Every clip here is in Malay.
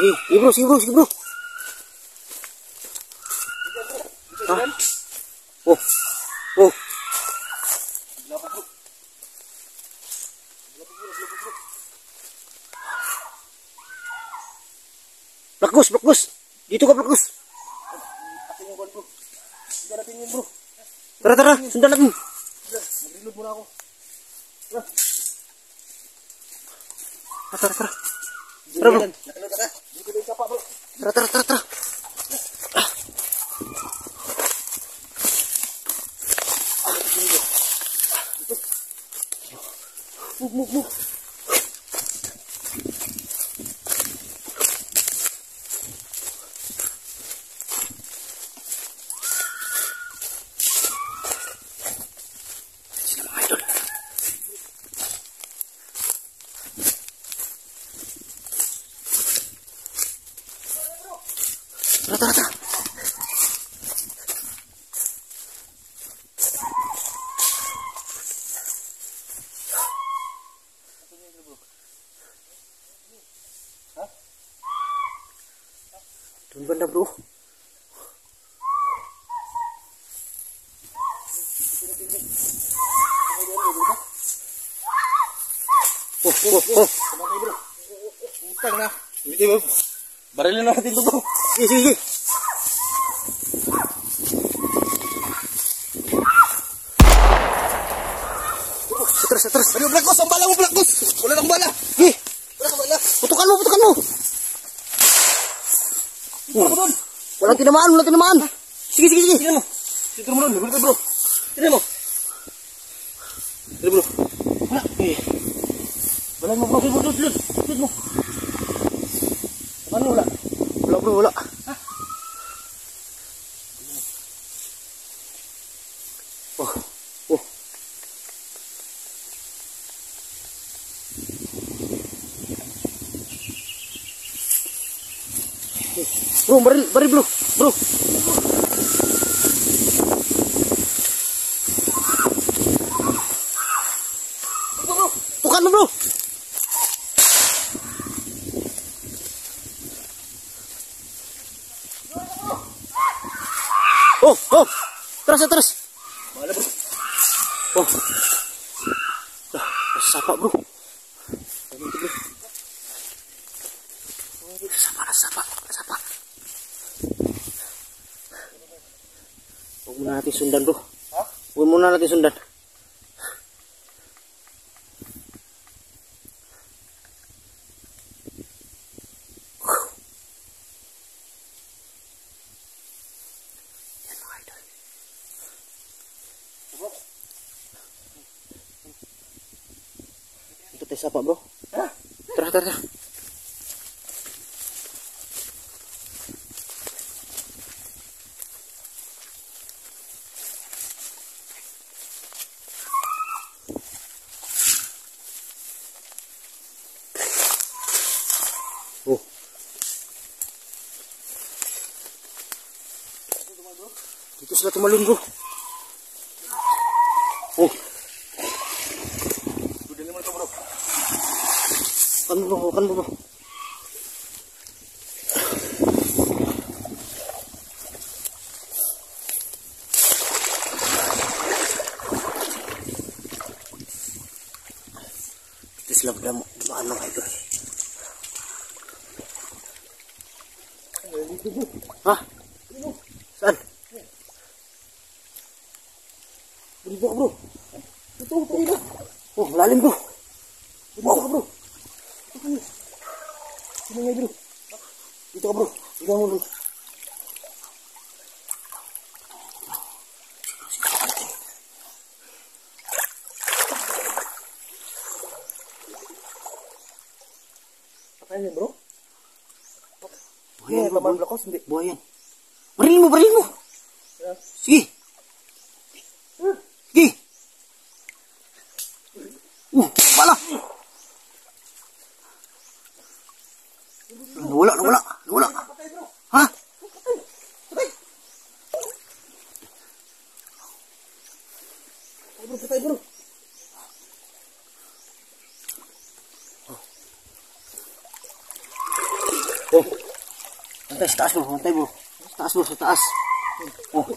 Iya bro, sini bro. Hah? Oh. Blakus. Gitu kok Blakus. Tara, sundan lagi. Mag-reload muna ako. Tara. Tara bro. Nakalod ka? Dito din ka pa bro. Tara. Move. Sila mga idol. Tara. Doon banda bro. Oh. Sabay bro. Utang na. Hindi bro. Barilin natin ito bro. Sige. Terus. Aduh, Blakus, ang bala mo, Blakus. Wala nang bala. Wala nang bala. Putukan mo. Walang tinamaan. Sige. Tingnan mo. Dito mo ron. Dito bro. Tingnan mo. Dito bro. Wala. Wala mo bro. Dito mo. Ano wala? Wala bro. Oh. Bro, baril bro. Tukan mo bro. Oh. Terus. Bala bro. Oh. Sapa bro. Sapa. Huwag muna natin sundan bro. Huwag muna natin sundan. Yan mga idol. Ikot tayo sapa bro. Tara. Oh. Dito sila tumalun bro. Oh. Dudin mo ito bro. Kan bro. Dito sila dumaan mga idol. Hah? Saan? Dito bro. Ito. Oh, lalim bro. Dito bro. Sino nga bro? Dito ka bro. Dito mo bro. Patayin bro. Buhayan bro. Laman Blakus hindi. Buhayan. Barilin mo. Sige. Bala. Nawala. Hah? Patay bro. Oh. Lantai sa taas bro, lantai bro. Sa taas bro, sa taas. Oh.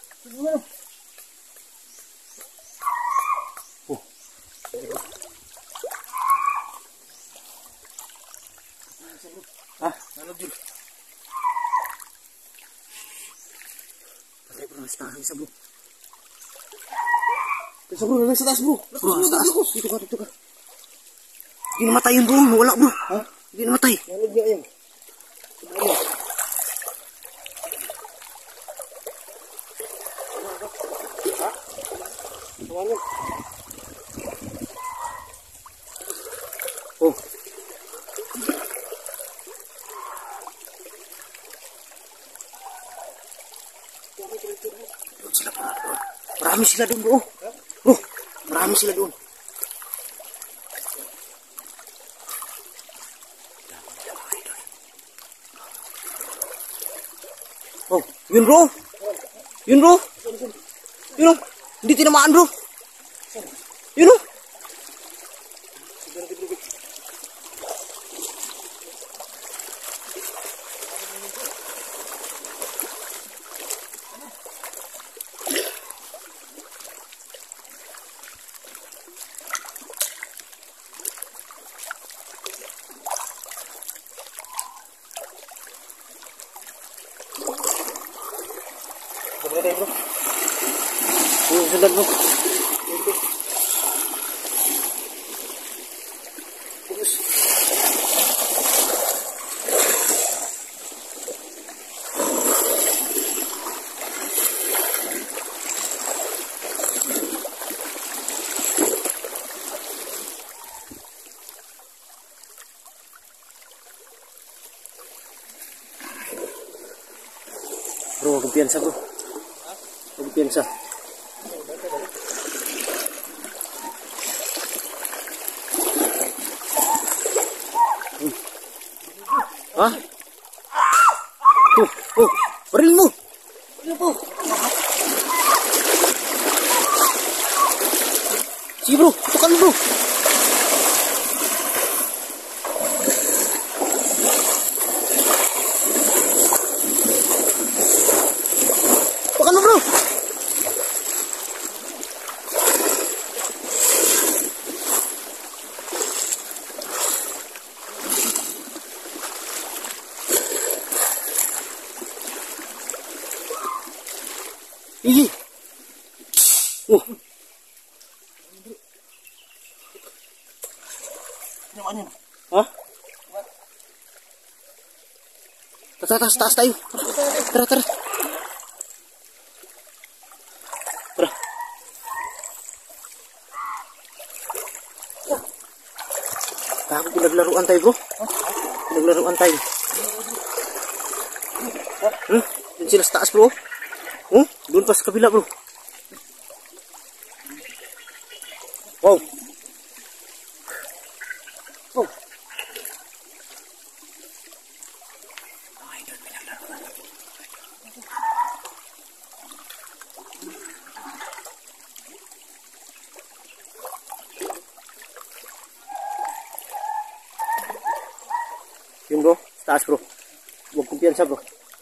Oh. Ah, nalog yun. Patay bro, sa taas isa bro. Isa bro, nalagay sa taas bro. Bro, sa taas. Dito ka, dito ka. Hindi namatay yun bro, wala bro. Ha? Hindi namatay. Nalog niya yun. Oh. Doon sila pa. Marami sila doon bro. Bro, marami sila doon. Oh, yun bro. Yun bro. Yun oh. Hindi tinamaan bro. Yun oh. Bro. Oh, sundan bro. Bro, kumpiyansa bro. Kumpiyansa. Hah? Baril mo. Baril mo. Sige bro, tukan bro. Tukan mo bro. Ih. Hah? Tas tayo. Tara. Tara. Bago pinaglaruan tayo bro. Pinaglaruan tayo. Doon sila sa taas bro. Doon pa sa kabila bro. Wow. Oh. Ay, doon pinaglaruan. Yun bro, sa taas bro. Huwag kumpiyansa bro.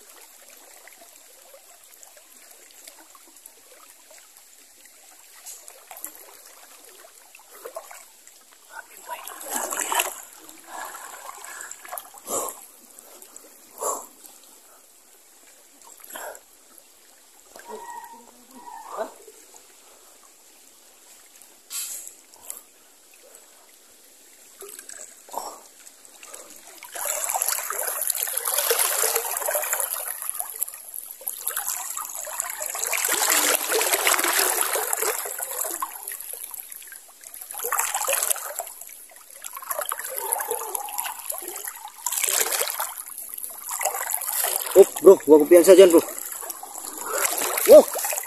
Oh, bro, huwag kumpiyansa dyan, bro. Wow!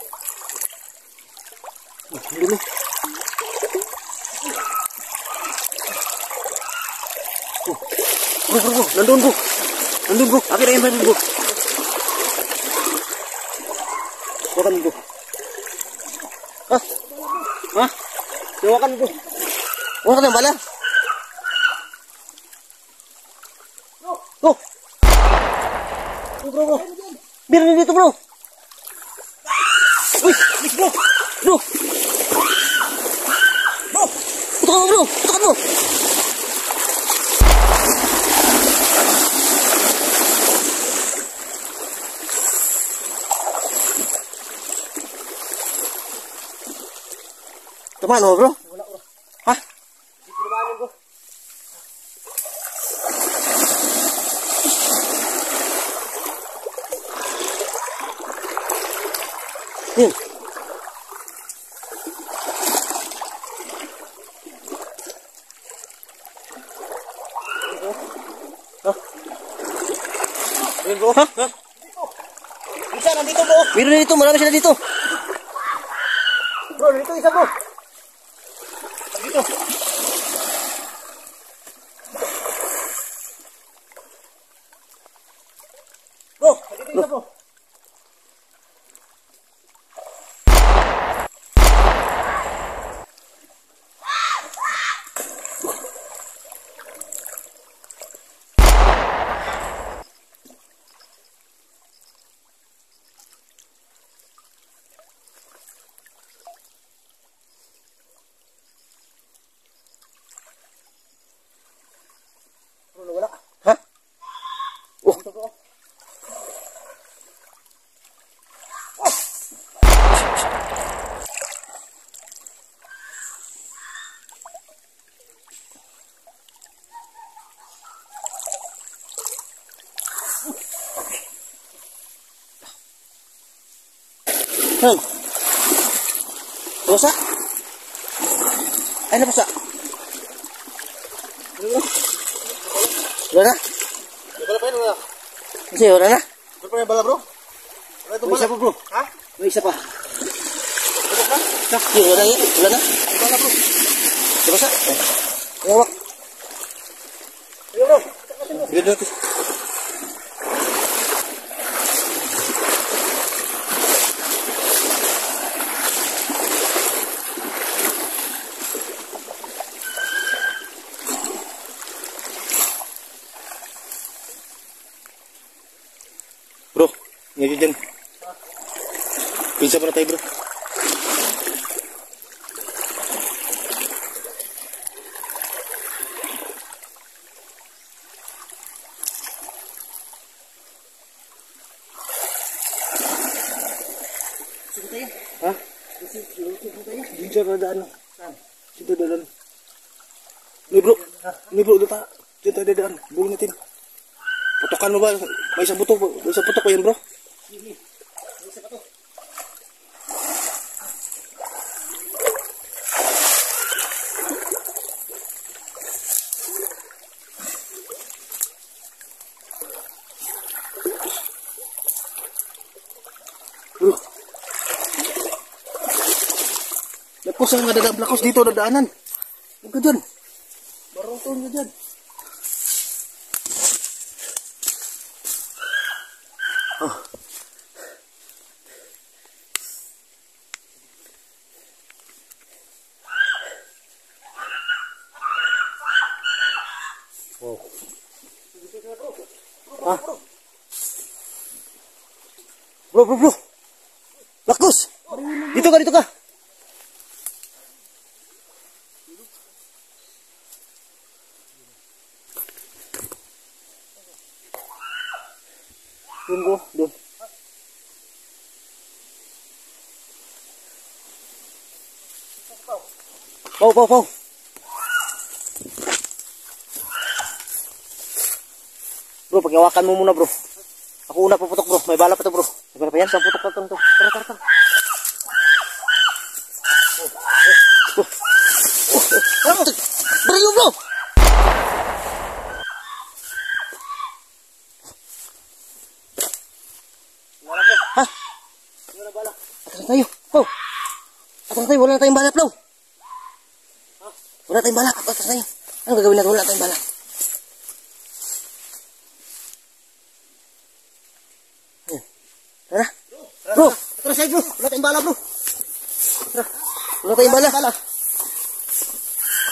Dulu. Bro, nandun, bro. Nandun, bro. Akin na yan, bro. Hawakan, bro. Hah? Hah? Hawakan, bro. Hawakan yung bala. Oh! Bro. Biarin dito, bro. Uy, bro. Bro. Bro. Putukan mo, bro. Putukan mo. Tamaan mo, bro? Wala, bro. Ha? Hindi tinamaan, bro. Yun. Ayun, bro. Ha? Ha? Isa, nandito, bro. Meron na dito, marami sila dito. Bro, nandito isa, bro. Dito. Bro, nandito isa, bro. Bro, nawala. Ha? Oh. Dito, bro. Hang. Pusa? Ay, napusa. Wala na? Wala pa yun, wala. Kasi wala na? Wala pa yung bala, bro. Wala itong May isa bala. pa, bro. Ha? May isa pa. Wala ka? Yun, wala yan. Wala na. May bala, bro. Pusa? Ewan. Ayun, bro. Bilan natin. Bro, ngayon dyan. Pinsa mo na tayo, bro. Ha? Diyan siya dadaan. Saan? Dito dadaan. Nih bro. Nih bro, dito. Diyan tayo dadaan. Bulong natin. Putokan mo ba? May isang putok. May isang putok ko yan, bro. Bro. Lapos ang dadaan. Lakos dito dadaanan. Huwag ka dyan. Barong ka dyan. Oh. Wow. Ah. Bro. Lakos. Dito ka. Doon bro, doon. Pau. Bro, pagyawakan mo muna bro. Ako una puputok bro, may bala pa to bro. May bala pa yan, saan putok pa to. Tara. Baril mo bro! Ha? Wala bala. Atras tayo. Pau. Atras tayo. Wala na tayong bala, Pau. Wala tayong bala. Atras tayo. Ano gagawin natin? Wala tayong bala. Tara. Bro. Atras tayo, bro. Wala tayong bala, bro. Tara. Wala tayong bala.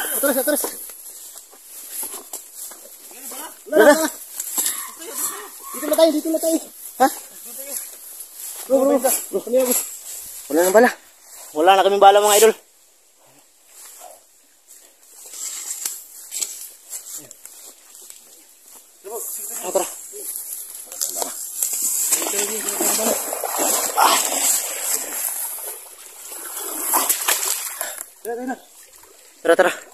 Atras. Tara. Dito na tayo. Ha? Bro, kami na bro. Wala nang bala. Wala na kaming bala mga idol. Tara. Tara. Tara, tara.